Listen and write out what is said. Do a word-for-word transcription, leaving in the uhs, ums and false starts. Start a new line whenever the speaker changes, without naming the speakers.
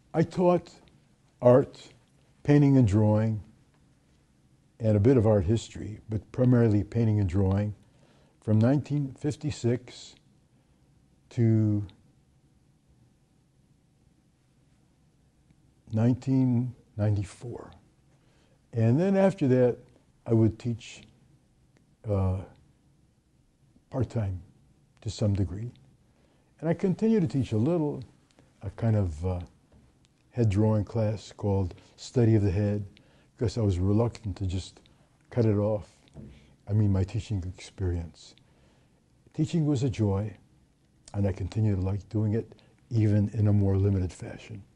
I taught art, painting and drawing, and a bit of art history, but primarily painting and drawing, from nineteen fifty-six to nineteen ninety-four. And then after that, I would teach uh, part-time to some degree. And I continued to teach a little, a kind of uh, head drawing class called Study of the Head, because I was reluctant to just cut it off. I mean, my teaching experience. Teaching was a joy, and I continue to like doing it, even in a more limited fashion.